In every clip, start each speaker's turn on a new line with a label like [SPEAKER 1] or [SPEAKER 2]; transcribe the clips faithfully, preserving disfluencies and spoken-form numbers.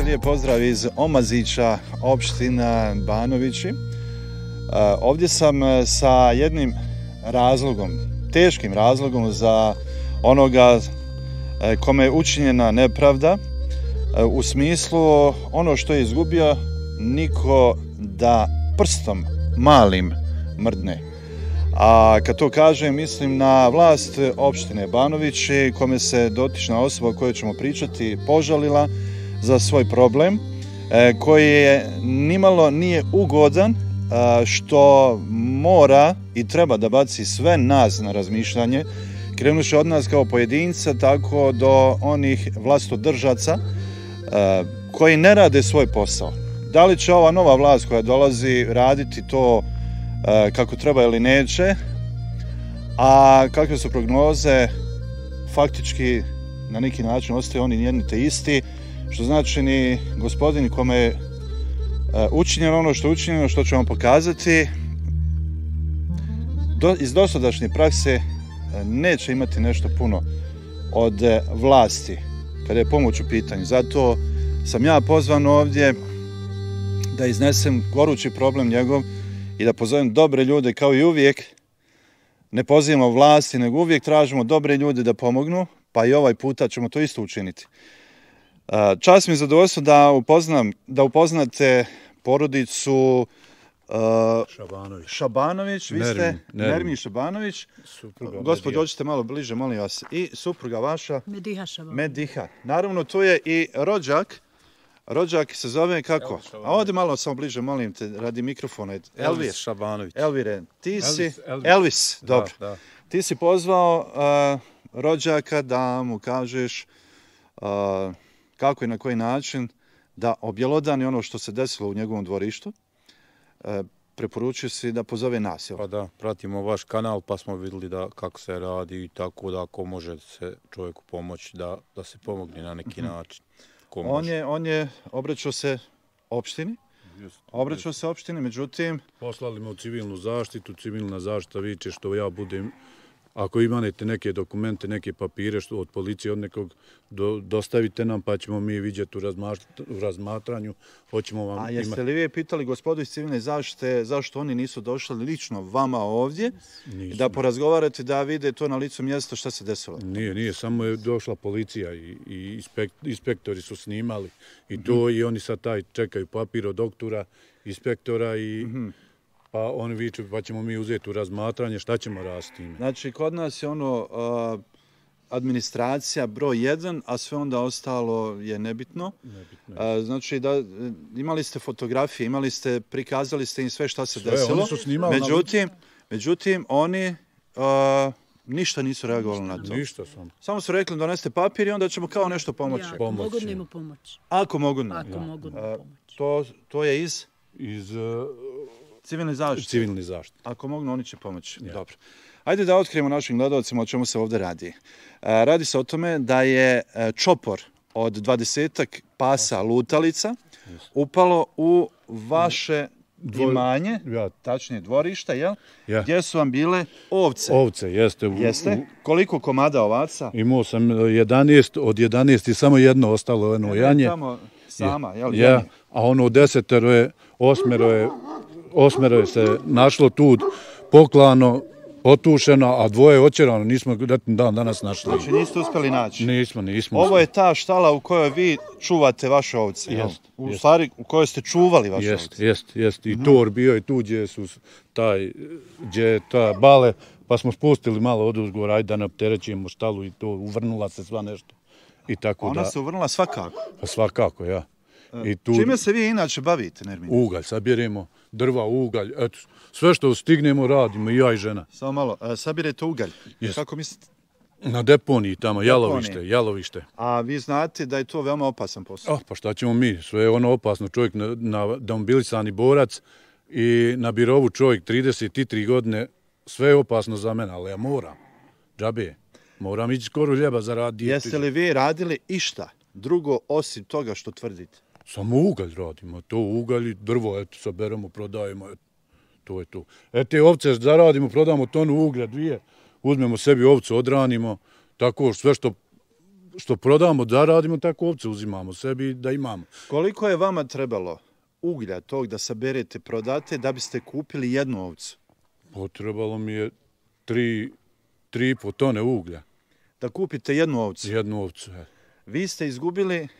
[SPEAKER 1] lijep pozdrav iz Omazića, opština Banovići. Ovdje sam sa jednim razlogom, teškim razlogom za onoga kome je učinjena nepravda, u smislu ono što je izgubio niko da prstom malim mrdne. A kad to kažem, mislim na vlast opštine Banovići, kome se dotična osoba o kojoj ćemo pričati požalila za svoj problem, koji je nimalo nije ugodan, što mora i treba da baci sve nas na razmišljanje, krenuši od nas kao pojedinca, tako do onih vlastodržaca koji ne rade svoj posao. Da li će ova nova vlast koja dolazi raditi to kako treba ili neće, a kakve su prognoze, faktički na neki način ostaju oni jedni te isti, što znači ni gospodin kome je učinjeno ono što je učinjeno, što ću vam pokazati, do, iz dosadašnje prakse neće imati nešto puno od vlasti kada je pomoć u pitanju. Zato sam ja pozvan ovdje da iznesem gorući problem njegov i da pozovem dobre ljude, kao i uvijek. Ne pozivamo vlasti, nego uvijek tražimo dobre ljude da pomognu, pa i ovaj puta ćemo to isto učiniti. Čast mi je zadovoljstvo da upoznam, da upoznate porodicu uh,
[SPEAKER 2] Šabanović.
[SPEAKER 1] Šabanović, vi ste
[SPEAKER 2] Nermin,
[SPEAKER 1] Nermin Šabanović. Gospod, dođite malo bliže, molim vas. I supruga vaša?
[SPEAKER 3] Mediha Šabanović.
[SPEAKER 1] Mediha. Naravno, tu je i rođak. Rođak se zove kako? A ovdje malo samo bliže, molim te, radi mikrofona. Elvir.
[SPEAKER 2] Elvis Šabanović.
[SPEAKER 1] Elvire, ti si...
[SPEAKER 2] Elvis, Elvis.
[SPEAKER 1] Elvis, dobro.
[SPEAKER 2] Da, da.
[SPEAKER 1] Ti si pozvao uh, rođaka da mu kažeš uh, kako i na koji način da objelodani ono što se desilo u njegovom dvorištu. Uh, preporučuju si da pozove nas.
[SPEAKER 2] Pa da, pratimo vaš kanal pa smo vidjeli da kako se radi i tako da ako može se čovjeku pomoći da, da se pomogne na neki način.
[SPEAKER 1] On je, on je obraćao se opštini, obraćao se opštini, međutim...
[SPEAKER 2] Poslali me u civilnu zaštitu, civilna zaštita viče što ja budem, ako imate neke dokumente, neke papire što od policije, od nekog, do, dostavite nam pa ćemo mi vidjeti u, u razmatranju, hoćemo vam
[SPEAKER 1] imati. A jeste
[SPEAKER 2] ima...
[SPEAKER 1] li vi pitali gospodu iz civilne zaštite zašto oni nisu došli lično vama ovdje,
[SPEAKER 2] Nisam. Da
[SPEAKER 1] porazgovarate, da vide to na licu mjesta šta se desilo?
[SPEAKER 2] Nije, nije, samo je došla policija i, i inspek, inspektori su snimali i to mm-hmm. i oni sad taj čekaju papir od doktora, inspektora i... Mm-hmm. Pa oni viču, pa ćemo mi uzeti u razmatranje, šta ćemo raditi s time.
[SPEAKER 1] Znači, kod nas je ono uh, administracija broj jedan, a sve onda ostalo je nebitno.
[SPEAKER 2] Nebitno je.
[SPEAKER 1] Uh, znači, da, imali ste fotografije, imali ste, prikazali ste im sve šta se
[SPEAKER 2] sve,
[SPEAKER 1] desilo.
[SPEAKER 2] Oni su snimali
[SPEAKER 1] međutim, međutim, oni uh, ništa nisu reagovali
[SPEAKER 2] ništa,
[SPEAKER 1] na to.
[SPEAKER 2] Ništa sam.
[SPEAKER 1] Samo su rekli doneste papir i onda ćemo kao nešto pomoći.
[SPEAKER 3] Ja, ako
[SPEAKER 2] pomoći.
[SPEAKER 3] mogu njemu pomoći.
[SPEAKER 1] Ako mogu njemu.
[SPEAKER 3] Ako
[SPEAKER 2] ja.
[SPEAKER 3] mogu njemu pomoći.
[SPEAKER 1] To, to je iz...
[SPEAKER 2] Iz... Uh,
[SPEAKER 1] Civilne zaštite.
[SPEAKER 2] Civilne zaštite.
[SPEAKER 1] Ako mogu, oni će pomoći.
[SPEAKER 2] Ja.
[SPEAKER 1] Dobro. Ajde da otkrijemo našim gledalcima o čemu se ovdje radi. Radi se o tome da je čopor od dvadesetak pasa lutalica upalo u vaše Dvor... imanje,
[SPEAKER 2] ja.
[SPEAKER 1] tačnije dvorišta, jel?
[SPEAKER 2] Ja.
[SPEAKER 1] Gdje su vam bile ovce.
[SPEAKER 2] Ovce, jeste. U,
[SPEAKER 1] jeste?
[SPEAKER 2] U...
[SPEAKER 1] Koliko komada ovaca?
[SPEAKER 2] Imao sam jedanaest, od jedanaest i samo jedno ostalo jedno janje.
[SPEAKER 1] Tamo sama, jel?
[SPEAKER 2] Ja. Ja. A ono u desetero je, osmero je, osmero je se našlo tu poklano, potušeno, a dvoje očerano, nismo dan danas našli.
[SPEAKER 1] Znači niste uspjeli naći?
[SPEAKER 2] Nismo, nismo.
[SPEAKER 1] Ovo je ta štala u kojoj vi čuvate vaše ovce, jel?
[SPEAKER 2] Jest,
[SPEAKER 1] u
[SPEAKER 2] jest.
[SPEAKER 1] stvari u kojoj ste čuvali vaše
[SPEAKER 2] jest,
[SPEAKER 1] ovce.
[SPEAKER 2] Jest, jest. I mm-hmm. tor bio i tu gdje su taj, gdje je ta bale, pa smo spustili malo od uzgora, ajde da ne opterećujemo štalu i to, uvrnula se sva nešto. I tako
[SPEAKER 1] Ona
[SPEAKER 2] da,
[SPEAKER 1] se uvrnula svakako?
[SPEAKER 2] Pa svakako, ja.
[SPEAKER 1] I tu... Čime se vi inače bavite, Nermin?
[SPEAKER 2] Ugalj, sabjeremo drva, ugalj, eto, sve što stignemo radimo, i ja i žena.
[SPEAKER 1] Samo malo, sabirete ugalj,
[SPEAKER 2] yes.
[SPEAKER 1] Kako mislite?
[SPEAKER 2] Na deponiji tamo, jalovište, jalovište.
[SPEAKER 1] A vi znate da je to veoma opasan posao?
[SPEAKER 2] Oh, pa šta ćemo mi, sve je ono opasno, čovjek na, na demobilisani borac i na birovu čovjek trideset tri godine, sve je opasno za mene, ali ja moram, džabe, moram ići skoro ljeba zaraditi.
[SPEAKER 1] Jeste li vi radili išta drugo osim toga što tvrdite?
[SPEAKER 2] Samo ugalj radimo, to ugalj i drvo, eto, saberemo, prodajemo, eto, to je to. E, te ovce zaradimo, prodamo tonu uglja, dvije, uzmemo sebi ovcu, odranimo, tako sve što što prodamo, zaradimo, tako ovce uzimamo sebi da imamo.
[SPEAKER 1] Koliko je vama trebalo uglja tog da saberete, prodate, da biste kupili jednu ovcu?
[SPEAKER 2] Potrebalo mi je tri, tri i po tone uglja.
[SPEAKER 1] Da kupite jednu ovcu?
[SPEAKER 2] Jednu ovcu, je.
[SPEAKER 1] Vi ste izgubili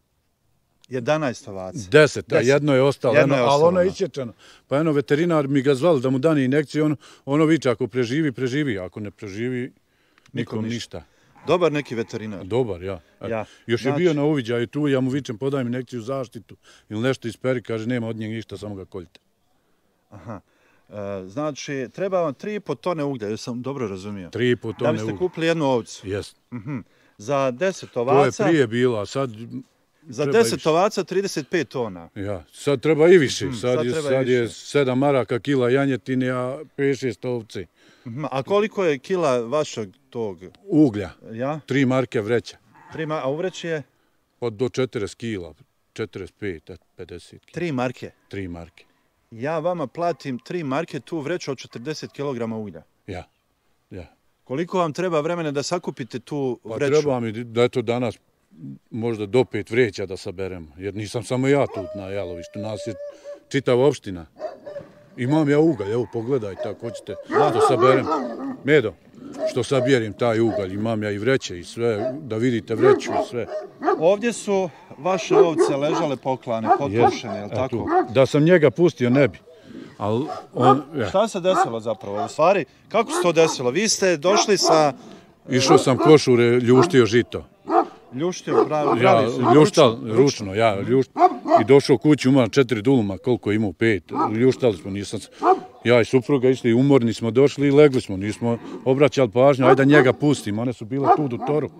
[SPEAKER 1] jedanaest ovaca.
[SPEAKER 2] Deset, a jedno je ostalo,
[SPEAKER 1] Jedno je
[SPEAKER 2] ali
[SPEAKER 1] ostalo,
[SPEAKER 2] ono je
[SPEAKER 1] da.
[SPEAKER 2] isječeno. Pa jedno veterinar mi ga zvali da mu dani injekciju, ono, ono viče, ako preživi, preživi, ako ne preživi, nikom ništa.
[SPEAKER 1] Dobar neki veterinar.
[SPEAKER 2] Dobar, ja.
[SPEAKER 1] Ja.
[SPEAKER 2] Još je
[SPEAKER 1] Znači-
[SPEAKER 2] bio na uviđaju tu, ja mu vičem, podaj mi injekciju zaštitu ili nešto isperi, kaže, nema od njeg ništa, samo ga koljite.
[SPEAKER 1] Aha. E, znači, treba vam tri i po tone uglja, jer sam dobro razumio.
[SPEAKER 2] Tri i po
[SPEAKER 1] Da
[SPEAKER 2] tone
[SPEAKER 1] biste
[SPEAKER 2] uglja.
[SPEAKER 1] kupili jednu ovcu.
[SPEAKER 2] Jest.
[SPEAKER 1] Mhm. Za deset
[SPEAKER 2] To je
[SPEAKER 1] ovaca,
[SPEAKER 2] prije bilo, a sad...
[SPEAKER 1] za
[SPEAKER 2] treba i
[SPEAKER 1] deset
[SPEAKER 2] više.
[SPEAKER 1] ovaca trideset pet tona.
[SPEAKER 2] Ja, sad treba i više.
[SPEAKER 1] Mhm,
[SPEAKER 2] Sad,
[SPEAKER 1] sad
[SPEAKER 2] je,
[SPEAKER 1] treba i
[SPEAKER 2] sad je
[SPEAKER 1] više.
[SPEAKER 2] sedam maraka kila janjetine, a pet šest ovce.
[SPEAKER 1] Mhm. A koliko je kila vašeg tog,
[SPEAKER 2] Uglja,
[SPEAKER 1] ja?
[SPEAKER 2] tri marke vreća.
[SPEAKER 1] Tri ma- a uvreći je
[SPEAKER 2] Od do četrdeset kila, četrdeset pet, pedeset kila.
[SPEAKER 1] tri marke.
[SPEAKER 2] Tri marke.
[SPEAKER 1] Ja vama platim tri marke tu vreću od četrdeset kilograma uglja.
[SPEAKER 2] Ja, ja.
[SPEAKER 1] Koliko vam treba vremena da sakupite tu
[SPEAKER 2] Pa
[SPEAKER 1] vreću?
[SPEAKER 2] treba mi da eto danas možda do pet vreća da saberemo, jer nisam samo ja tu na jalovištu, nas je čitava opština. Imam ja ugalj, evo pogledaj tako hoćete, što saberem. Medo, što sabjerim taj ugalj, imam ja i vreće i sve, da vidite vreću i sve.
[SPEAKER 1] Ovdje su vaše ovce ležale poklane, potušene, je li
[SPEAKER 2] E,
[SPEAKER 1] tako?
[SPEAKER 2] tu. Da sam njega pustio ne bi. Al on, ja.
[SPEAKER 1] Šta se desilo zapravo? U stvari, kako se to desilo? Vi ste došli sa
[SPEAKER 2] Išao sam košure, ljuštio žito.
[SPEAKER 1] ljuštio, brali,
[SPEAKER 2] Ja,
[SPEAKER 1] brali su,
[SPEAKER 2] ljuštal,
[SPEAKER 1] ručno,
[SPEAKER 2] ručno, ja, ljušt, i došao kući, imao četiri duluma, koliko imao, pet, ljuštali smo, nisam, ja i supruga išli, umorni smo došli i legli smo, nismo obraćali pažnju, ajde da njega pustimo, one su bile tu do toru.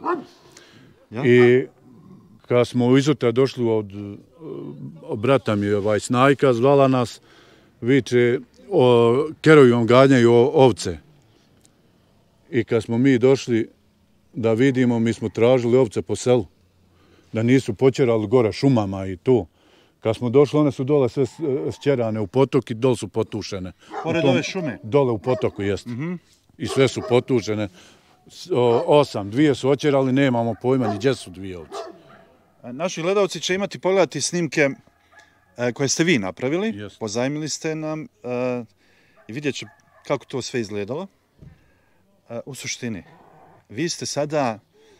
[SPEAKER 1] Ja.
[SPEAKER 2] I kad smo izutra došli od, od brata mi, ovaj Snajka, zvala nas, viče, o, kerovima ganjaju ovce. I kad smo mi došli da vidimo, mi smo tražili ovce po selu, da nisu počerali gore šumama i tu. Kad smo došli, one su dole sve sćerane u potok i dole su potušene.
[SPEAKER 1] Pored
[SPEAKER 2] U tom-
[SPEAKER 1] ove šume?
[SPEAKER 2] Dole u potoku, jest. I sve su potušene. S- o, Osam, dvije su očerali, nemamo pojma ni gdje su dvije ovce.
[SPEAKER 1] Naši gledalci će imati pogledati snimke e, koje ste vi napravili,
[SPEAKER 2] Jest.
[SPEAKER 1] pozajmili ste nam e, i vidjet će kako to sve izgledalo. E, u suštini, vi ste sada,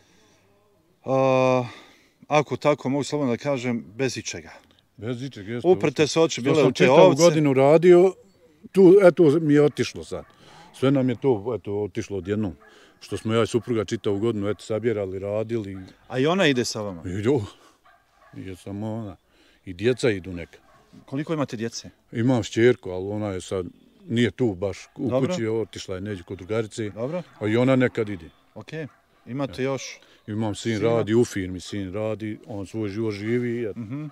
[SPEAKER 1] e, ako tako mogu slobodno da kažem, bez ičega.
[SPEAKER 2] Bez ičeg, jeste.
[SPEAKER 1] Uprte su oči
[SPEAKER 2] Što
[SPEAKER 1] bile
[SPEAKER 2] sam
[SPEAKER 1] u te
[SPEAKER 2] čitavu
[SPEAKER 1] ovce.
[SPEAKER 2] godinu radio, tu, eto, mi je otišlo sad. Sve nam je to, eto, otišlo odjednom. Što smo ja i supruga čitavu godinu, eto, sabjerali, radili.
[SPEAKER 1] A i ona ide sa vama.
[SPEAKER 2] I, jo, je samo ona. I djeca idu neka.
[SPEAKER 1] Koliko imate djece?
[SPEAKER 2] Imam šćerku, ali ona je sad, nije tu baš u
[SPEAKER 1] Dobro.
[SPEAKER 2] kući, otišla je neđe kod drugarice,
[SPEAKER 1] Dobro,
[SPEAKER 2] a i ona nekad ide.
[SPEAKER 1] ok. Imate još...
[SPEAKER 2] Imam sin
[SPEAKER 1] Sina?
[SPEAKER 2] radi, u firmi sin radi, on svoj život živi. eto.
[SPEAKER 1] Mhm.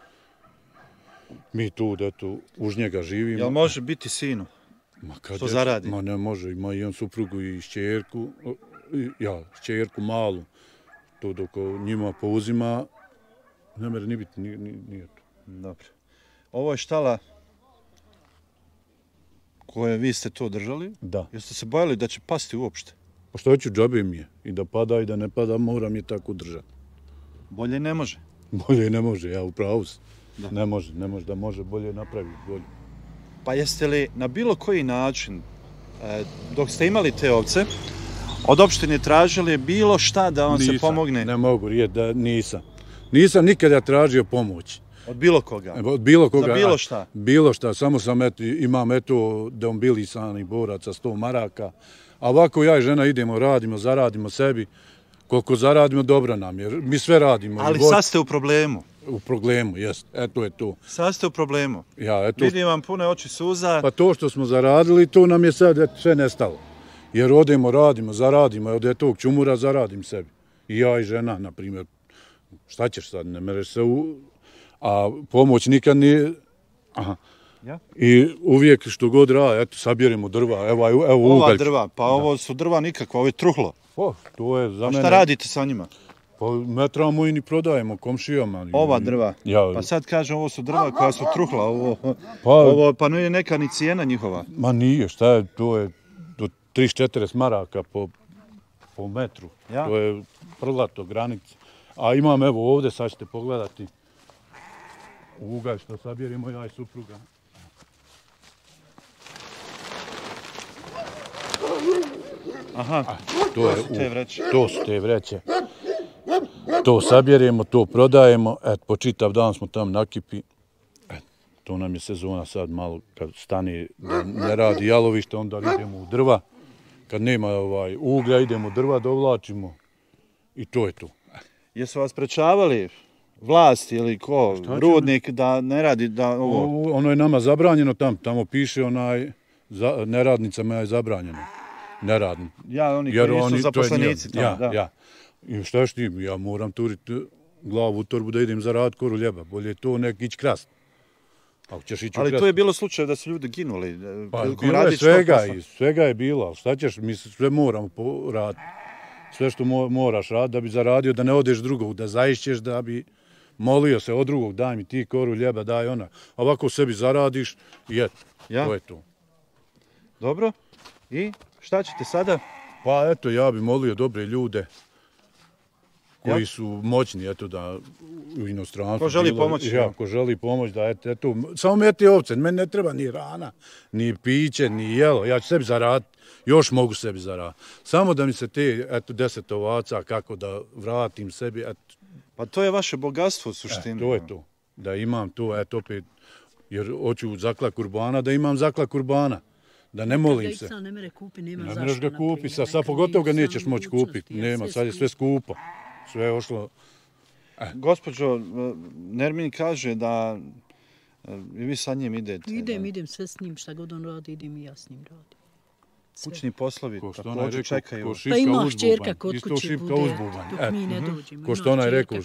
[SPEAKER 2] Mi tu, eto, uz njega živimo.
[SPEAKER 1] Jel može biti sinu?
[SPEAKER 2] Ma kad
[SPEAKER 1] Što
[SPEAKER 2] je-
[SPEAKER 1] zaradi?
[SPEAKER 2] Ma ne može, ima i on suprugu i šćerku, o, i- ja, šćerku malu. To dok njima pouzima, ne mere ni biti, ni, ni, nije to.
[SPEAKER 1] Dobro. Ovo je štala koje vi ste to držali.
[SPEAKER 2] Da.
[SPEAKER 1] Jeste se bojali da će pasti uopšte?
[SPEAKER 2] Pa što ću, džabe mi je. I da pada i da ne pada, moram je tako držati.
[SPEAKER 1] Bolje ne može.
[SPEAKER 2] Bolje ne može, ja upravo sam.
[SPEAKER 1] Da.
[SPEAKER 2] Ne može, ne može da može bolje napraviti, bolje.
[SPEAKER 1] Pa jeste li na bilo koji način, e, dok ste imali te ovce, od opštine tražili bilo šta da vam se
[SPEAKER 2] Nisam,
[SPEAKER 1] pomogne?
[SPEAKER 2] Ne mogu riječ da nisam. Nisam nikada tražio pomoć.
[SPEAKER 1] Od bilo koga?
[SPEAKER 2] Od bilo koga.
[SPEAKER 1] Za bilo
[SPEAKER 2] a,
[SPEAKER 1] šta?
[SPEAKER 2] Bilo šta, samo sam eto, imam eto demobilisanih boraca, sto maraka. A ovako ja i žena idemo, radimo, zaradimo sebi. Koliko zaradimo, dobro nam, jer mi sve radimo.
[SPEAKER 1] Ali
[SPEAKER 2] I god-
[SPEAKER 1] sad ste u problemu.
[SPEAKER 2] U problemu, jest. Eto je to.
[SPEAKER 1] Sad ste u problemu.
[SPEAKER 2] Ja, eto,
[SPEAKER 1] Vidim vam pune oči suza.
[SPEAKER 2] pa to što smo zaradili, to nam je sad eto, sve nestalo. Jer odemo, radimo, zaradimo, od tog čumura zaradim sebi. I ja i žena, na primjer. Šta ćeš sad, ne mereš se u... A pomoć nikad nije... Aha.
[SPEAKER 1] Ja?
[SPEAKER 2] I uvijek što god radi, eto, sabjeremo drva, evo, evo, evo
[SPEAKER 1] Ova
[SPEAKER 2] ugalj.
[SPEAKER 1] drva, pa ovo su drva nikakva, ovo je truhlo.
[SPEAKER 2] O, to je za
[SPEAKER 1] A
[SPEAKER 2] mene...
[SPEAKER 1] šta radite sa njima?
[SPEAKER 2] Pa ne trebamo i ni prodajemo komšijama.
[SPEAKER 1] Ova drva.
[SPEAKER 2] Ja,
[SPEAKER 1] Pa sad kažem, ovo su drva koja su truhla, ovo,
[SPEAKER 2] Pa-
[SPEAKER 1] ovo pa nije neka ni cijena njihova.
[SPEAKER 2] ma nije, šta je, to je do trideset četrdeset maraka po, po metru.
[SPEAKER 1] Ja.
[SPEAKER 2] To je prlato, granica. A imam evo ovdje, sad ćete pogledati ugalj što sabjerimo ja i supruga.
[SPEAKER 1] Aha,
[SPEAKER 2] A, to, je,
[SPEAKER 1] su te vreće.
[SPEAKER 2] To su te vreće. To sabjeremo, to prodajemo, et, po čitav dan smo tam na kipi. Et, to nam je sezona sad malo, kad stane da ne radi jalovište, onda idemo u drva. Kad nema ovaj, uglja, idemo u drva, dovlačimo i to je to.
[SPEAKER 1] Jesu vas sprečavali vlast ili ko, rudnik, da ne radi da ovo...
[SPEAKER 2] O, ono je nama zabranjeno tam, tamo piše onaj, za, neradnicama je zabranjeno. Neradni.
[SPEAKER 1] Ja, oni koji nisu zaposlenici tamo,
[SPEAKER 2] ja,
[SPEAKER 1] da.
[SPEAKER 2] Ja. I šta još ti, ja moram turiti glavu u torbu da idem zaradit koru ljeba, bolje to nek ići krast. Ako ćeš ići u
[SPEAKER 1] Ali
[SPEAKER 2] krast.
[SPEAKER 1] to je bilo slučaj da su ljudi ginuli.
[SPEAKER 2] Pa bilo je svega, i svega je bilo, ali šta ćeš, mi sve moramo raditi. Sve što moraš raditi da bi zaradio, da ne odeš drugog, da zaišćeš, da bi molio se od drugog, daj mi ti koru ljeba, daj ona. Ovako sebi zaradiš i eto,
[SPEAKER 1] ja?
[SPEAKER 2] To je to.
[SPEAKER 1] Dobro, i šta ćete sada?
[SPEAKER 2] Pa eto, ja bi molio dobre ljude koji ja? su moćni, eto da u inostranstvu.
[SPEAKER 1] Ko želi pomoć?
[SPEAKER 2] Ja, ko želi pomoć, da eto, eto samo meti ovce, meni ne treba ni rana, ni piće, ni jelo, ja ću sebi zaraditi, još mogu sebi zaraditi. Samo da mi se te, eto, deset ovaca, kako da vratim sebi, eto.
[SPEAKER 1] Pa to je vaše bogatstvo u suštini.
[SPEAKER 2] E, to je to, da imam to, eto opet, jer hoću zakla kurbana, da imam zakla kurbana. Da ne molim se.
[SPEAKER 3] Ne mere kupi, nema
[SPEAKER 2] ne
[SPEAKER 3] zašto.
[SPEAKER 2] Ne mereš ga kupi, sad, sad pogotovo ga nećeš moći kupiti. Nema, sad je sve skupo. Sve je ošlo.
[SPEAKER 1] Eh. Gospođo, Nermin kaže da i vi sa njim idete.
[SPEAKER 3] Idem, idem sve s njim, šta god on radi, idem i ja s njim radim.
[SPEAKER 1] Kućni poslovi također čekaju.
[SPEAKER 3] Pa ima čerka kod kući bude, dok mi ne dođemo.
[SPEAKER 2] Ko što ona je rekao,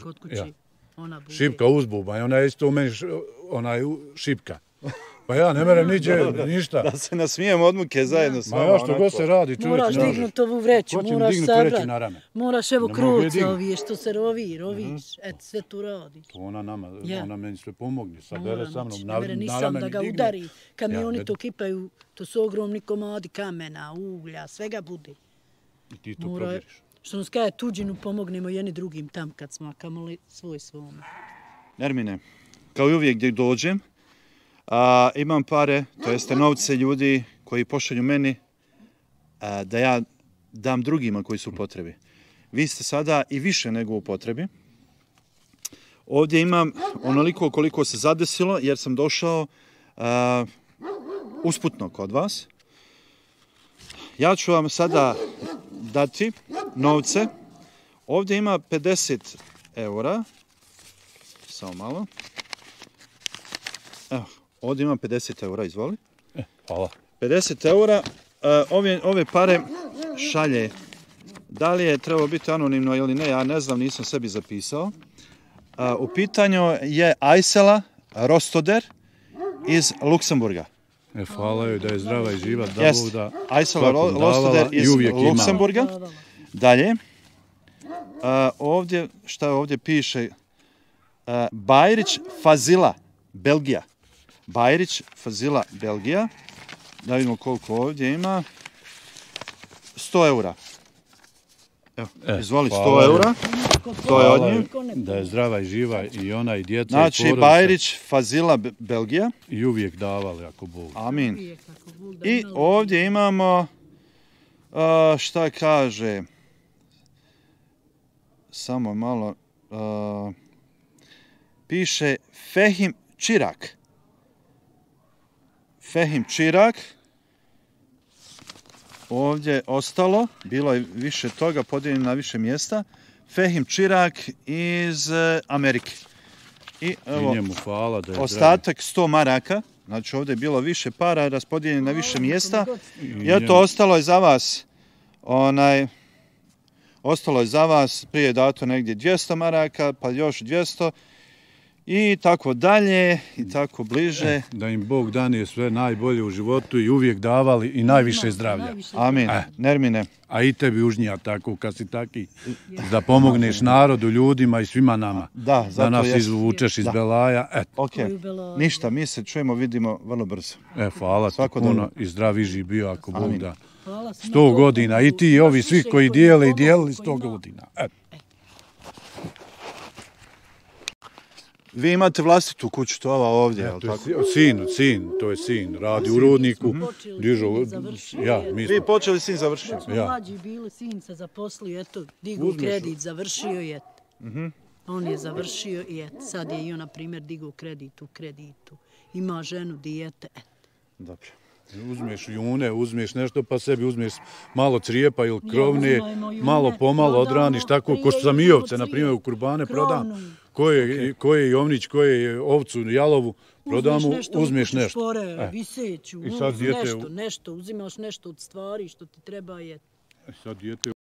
[SPEAKER 2] šipka uzbubanj, ona je isto u meni šipka. Pa ja ne merem niđe, ništa.
[SPEAKER 1] Da se nasmijem od muke zajedno s vama.
[SPEAKER 2] Ma ja što god se radi, čovječ.
[SPEAKER 3] Moraš dignuti ovu vreću, moraš sabrati. Moraš evo kruce ovije što se rovi, roviš. Et, sve tu radiš.
[SPEAKER 2] Ona nama, ona meni sve pomogne. Sabere sa mnom.
[SPEAKER 3] Ne mere nisam da ga udari. Kad mi oni to kipaju, to su ogromni komadi kamena, uglja, svega bude.
[SPEAKER 2] I ti to provjeriš.
[SPEAKER 3] Što nas kaje tuđinu pomognemo jedni drugim tam kad smo, a kamoli svoj svome.
[SPEAKER 1] Nermine, kao i uvijek gdje dođem, A, imam pare, to jeste novce ljudi koji pošalju meni a, da ja dam drugima koji su u potrebi. Vi ste sada i više nego u potrebi. Ovdje imam onoliko koliko se zadesilo jer sam došao a, usputno kod vas. Ja ću vam sada dati novce. Ovdje ima pedeset eura. Samo malo. Evo. Ovdje imam pedeset eura, izvoli.
[SPEAKER 2] E, hvala.
[SPEAKER 1] pedeset eura. Ove, ove pare šalje. Da li je trebalo biti anonimno ili ne, ja ne znam, nisam sebi zapisao. U pitanju je Aysela Rostoder iz Luksemburga.
[SPEAKER 2] E, hvala joj da je zdrava i živa. Da
[SPEAKER 1] yes.
[SPEAKER 2] da
[SPEAKER 1] Aysela Rostoder iz Luksemburga. Dalje. Ovdje, šta ovdje piše? Bajrić Fazila, Belgija. Bajrić, Fazila, Belgija. Da vidimo koliko ovdje ima. sto eura. Evo, e, izvoli sto eura. To je od nje.
[SPEAKER 2] Da je zdrava i živa i ona i djeca
[SPEAKER 1] znači, i porodice. Znači, Bajrić, Fazila, Belgija.
[SPEAKER 2] I uvijek davali, ako Bog.
[SPEAKER 1] Amin. I ovdje imamo, uh, šta kaže, samo malo, uh, piše Fehim Čirak. Fehim Čirak. Ovdje ostalo, bilo je više toga, podijeljeno na više mjesta. Fehim Čirak iz Amerike. I evo,
[SPEAKER 2] I njemu hvala da je
[SPEAKER 1] ostatak sto maraka. Znači ovdje je bilo više para, raspodijeljeno na više mjesta. I eto, ostalo je za vas, onaj, ostalo je za vas, prije dato negdje dvjesto maraka, pa još dvjesto. I tako dalje, i tako bliže.
[SPEAKER 2] Da im Bog dane sve najbolje u životu i uvijek davali i najviše zdravlja.
[SPEAKER 1] Amin. E. Nermine.
[SPEAKER 2] A i tebi užnija tako, kad si taki, da pomogneš narodu, ljudima i svima nama.
[SPEAKER 1] Da, zato
[SPEAKER 2] da nas
[SPEAKER 1] jest.
[SPEAKER 2] izvučeš iz da. Belaja. Eto.
[SPEAKER 1] Ok, ništa, mi se čujemo, vidimo vrlo brzo.
[SPEAKER 2] E, hvala ti puno i zdravi živ bio ako Amin. Bog da. Sto godina i ti i ovi svi koji dijele i dijelili sto godina. Eto.
[SPEAKER 1] Vi imate vlastitu kuću, to ova ovdje, je li
[SPEAKER 2] To je
[SPEAKER 1] tako?
[SPEAKER 2] si- sin, sin, to je sin, radi u rudniku, dižu, ja, mi
[SPEAKER 1] Vi
[SPEAKER 2] smo,
[SPEAKER 1] počeli, sin završio.
[SPEAKER 3] Smo
[SPEAKER 2] Ja.
[SPEAKER 3] mlađi bili, sin se zaposlio, eto, digu
[SPEAKER 2] Uzmeš-
[SPEAKER 3] kredit, završio i eto. On je završio i eto, sad je i on, na primjer, digu kredit u kreditu. Ima ženu, dijete, eto.
[SPEAKER 1] Dobro.
[SPEAKER 2] uzmeš june, uzmeš nešto pa sebi uzmeš malo crijepa ili krovne,
[SPEAKER 3] uzmemo june,
[SPEAKER 2] malo pomalo
[SPEAKER 3] prodamo,
[SPEAKER 2] odraniš tako, ko
[SPEAKER 3] prije
[SPEAKER 2] što sam i
[SPEAKER 3] imamo
[SPEAKER 2] ovce, na
[SPEAKER 3] crijepo,
[SPEAKER 2] primjer, u kurbane prodam,
[SPEAKER 3] krovnu.
[SPEAKER 2] ko je, ko je jovnić, ko je ovcu, jalovu, prodam mu, uzmeš
[SPEAKER 3] ukućiš
[SPEAKER 2] nešto.
[SPEAKER 3] Pore,
[SPEAKER 2] E.
[SPEAKER 3] viseću,
[SPEAKER 2] I sad
[SPEAKER 3] uz
[SPEAKER 2] dijete-
[SPEAKER 3] nešto, nešto, uzimaš nešto od stvari što ti treba je.
[SPEAKER 2] Sad dijete